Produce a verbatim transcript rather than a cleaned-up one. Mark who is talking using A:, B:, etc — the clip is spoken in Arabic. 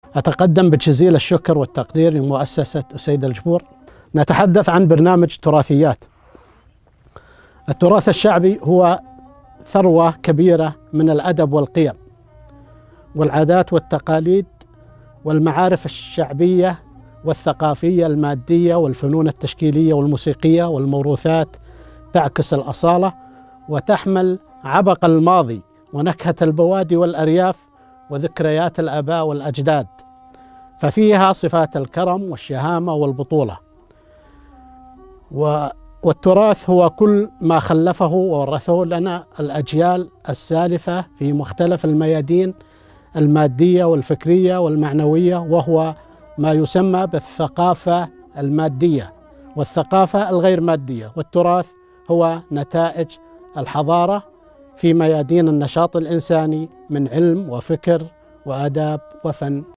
A: أتقدم بجزيل الشكر والتقدير لمؤسسة أسيد الجبور. نتحدث عن برنامج تراثيات. التراث الشعبي هو ثروة كبيرة من الأدب والقيم والعادات والتقاليد والمعارف الشعبية والثقافية المادية والفنون التشكيلية والموسيقية والموروثات تعكس الأصالة وتحمل عبق الماضي ونكهة البوادي والأرياف وذكريات الآباء والأجداد، ففيها صفات الكرم والشهامة والبطولة. والتراث هو كل ما خلفه وورثه لنا الأجيال السالفة في مختلف الميادين المادية والفكرية والمعنوية، وهو ما يسمى بالثقافة المادية والثقافة الغير مادية. والتراث هو نتائج الحضارة في ميادين النشاط الإنساني من علم وفكر وآداب وفن.